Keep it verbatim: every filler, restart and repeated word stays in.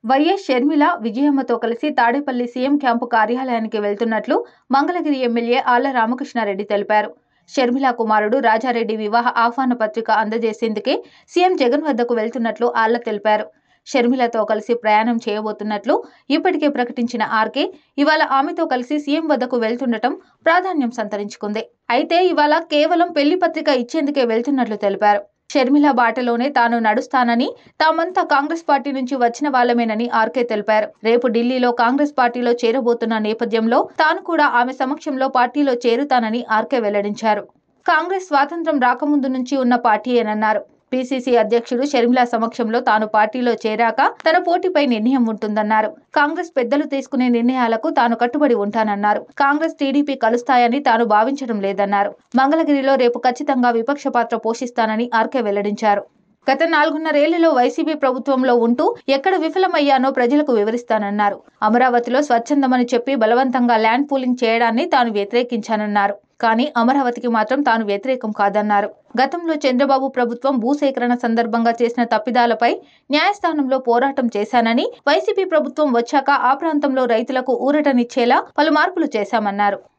YS Sharmila విజయమ్మతో కలిసి Tadepalli CM camp కార్యాలయానికి వెళ్తున్నట్లు మంగళగిరి ఎమ్మెల్యే ఆళ్ల రామకృష్ణారెడ్డి తెలిపారు. షర్మిల కుమారుడు రాజారెడ్డి వివాహ ఆహ్వాన పత్రిక అందజేసేందుకే సీఎం జగన్ వద్దకు వెళ్తున్నట్లు ఆళ్ల తెలిపారు. షర్మిలతో కలిసి ప్రయాణం చేయబోతున్నట్లు ఇప్పటికే ప్రకటించిన ఆర్కే ఇవాళ ఆమెతో కలిసి సీఎం వద్దకు వెళ్తుండటం ప్రాధాన్యం సంతరించుకుంది. అయితే ఇవాళ కేవలం పెళ్లి పత్రిక ఇచ్చేందుకే వెళ్తున్నట్లు తెలిపారు. షర్మిల బాటలోనే తాను నడుస్తానని, తామంతా కాంగ్రెస్ పార్టీ నుంచి వచ్చిన వాళ్లమేనని ఆర్కే తెలిపారు. రేపు ఢిల్లీలో కాంగ్రెస్ పార్టీలో చేరబోతున్న నేపథ్యంలో తాను కూడా ఆమె సమక్షంలో పార్టీలో చేరుతానని ఆర్కే వెల్లడించారు. కాంగ్రెస్ స్వాతంత్ర్యం రాకముందు నుంచి ఉన్న పార్టీయేనన్నారు. పీసీసీ అధ్యక్షుడు షర్మిల సమక్షంలో తాను పార్టీలో చేరాక తన పోటీపై నిర్ణయం ఉంటుందన్నారు. కాంగ్రెస్ పెద్దలు తీసుకునే నిర్ణయాలకు తాను కట్టుబడి ఉంటానన్నారు. కాంగ్రెస్ టీడీపీ కలుస్తాయని తాను భావించడం లేదన్నారు. మంగళగిరిలో రేపు ఖచ్చితంగా విపక్ష పాత్ర పోషిస్తానని ఆర్కే వెల్లడించారు. గత నాలుగున్నరేళ్లలో వైసీపీ ప్రభుత్వంలో ఉంటూ ఎక్కడ విఫలమయ్యానో ప్రజలకు వివరిస్తానన్నారు. అమరావతిలో స్వచ్ఛందమని చెప్పి బలవంతంగా ల్యాండ్ పూలింగ్ చేయడాన్ని తాను వ్యతిరేకించానన్నారు. కానీ అమరావతికి మాత్రం తాను వ్యతిరేకం కాదన్నారు. గతంలో చంద్రబాబు ప్రభుత్వం భూసేకరణ సందర్భంగా చేసిన తప్పిదాలపై న్యాయస్థానంలో పోరాటం చేశానని, వైసీపీ ప్రభుత్వం వచ్చాక ఆ ప్రాంతంలో రైతులకు ఊరటనిచ్చేలా పలు మార్పులు చేశామన్నారు.